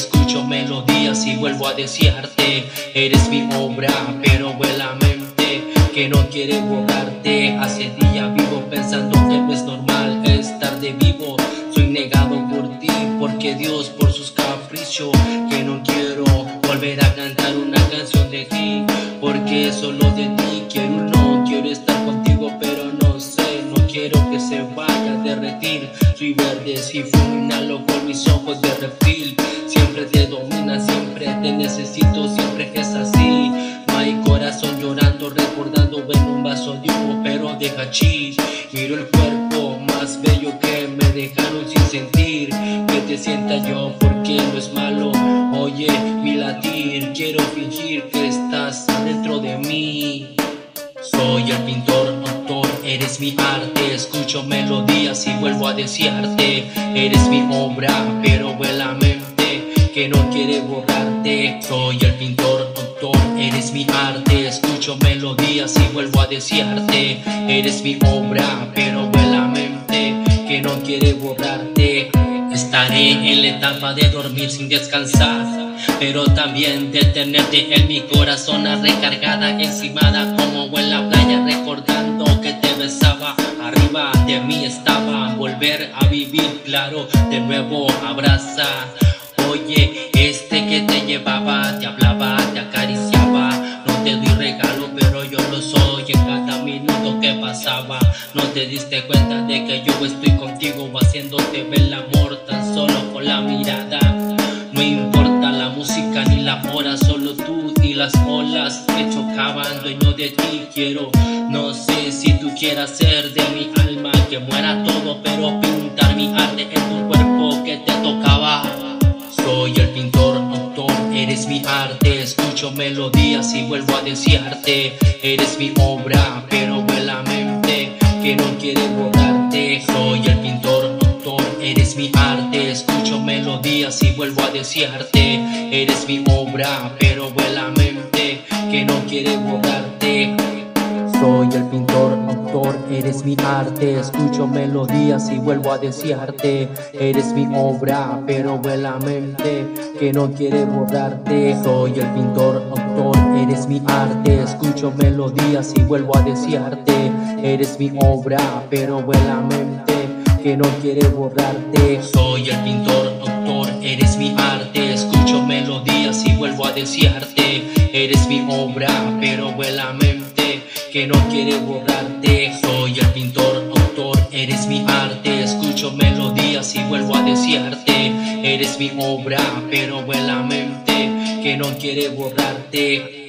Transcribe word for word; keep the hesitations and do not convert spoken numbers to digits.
escucho melodías y vuelvo a desearte. Eres mi obra, pero vuela la mente que no quiere borrarte. Hace día vivo pensando que no es normal estar de vivo. Soy negado por ti, porque Dios por sus caprichos. Que no quiero volver a cantar una canción de ti, porque solo de ti quiero. No quiero estar contigo, pero no sé, no quiero que se vaya a derretir. Soy verde si fumo, inhalo con mis ojos de reptil. Siempre te domina, siempre te necesito, siempre es así. No hay corazón llorando, recordando en un vaso de humo, pero de hachís. Miro el cuerpo más bello que me dejaron sin sentir. Que te sienta yo, porque no es malo. Oye, mi latir, quiero fingir que estás dentro de mí. Soy el pintor, autor, eres mi arte. Escucho melodías y vuelvo a desearte. Eres mi obra, pero vuela la mente que no quiere borrarte. Soy el pintor, autor, eres mi arte. Escucho melodías y vuelvo a desearte. Eres mi obra, pero vuela la mente que no quiere borrarte. Estaré en la etapa de dormir sin descansar, pero también de tenerte en mi corazón, recargada, encimada como en la playa, recordando que te besaba. Arriba de mí estaba, volver a vivir, claro, de nuevo abraza. Oye, este que te llevaba, te hablaba, te acariciaba. No te doy regalo, pero yo lo soy en cada minuto que pasaba. No te diste cuenta de que yo estoy contigo, haciéndote ver el amor tan solo con la mirada. No importa la música ni la hora, solo tú y las olas que chocaban. Dueño de ti quiero, no sé si tú quieras ser de mi alma, que muera todo, pero pintar mi arte en tu cuerpo que te tocaba. Soy el pintor, autor, eres mi arte. Escucho melodías y vuelvo a desearte. Eres mi obra, pero vuela la mente que no quiere borrarte. Soy el pintor, autor, eres mi arte. Escucho melodías y vuelvo a desearte. Eres mi obra, pero vuela la mente que no quiere borrarte. Soy el pintor, autor, eres mi arte. Escucho melodías y vuelvo a desearte. Eres mi obra, pero vuela la mente que no quiere borrarte. Soy el pintor, autor, eres mi arte. Escucho melodías y vuelvo a desearte. Eres mi obra, pero vuela la mente que no quiere borrarte. Soy el pintor, autor, eres mi arte. Escucho melodías y vuelvo a desearte. Eres mi obra, pero vuela la mente que no quiere borrarte. Soy el pintor, autor, eres mi arte. Escucho melodías y vuelvo a desearte. Eres mi obra, pero vuela la mente que no quiere borrarte.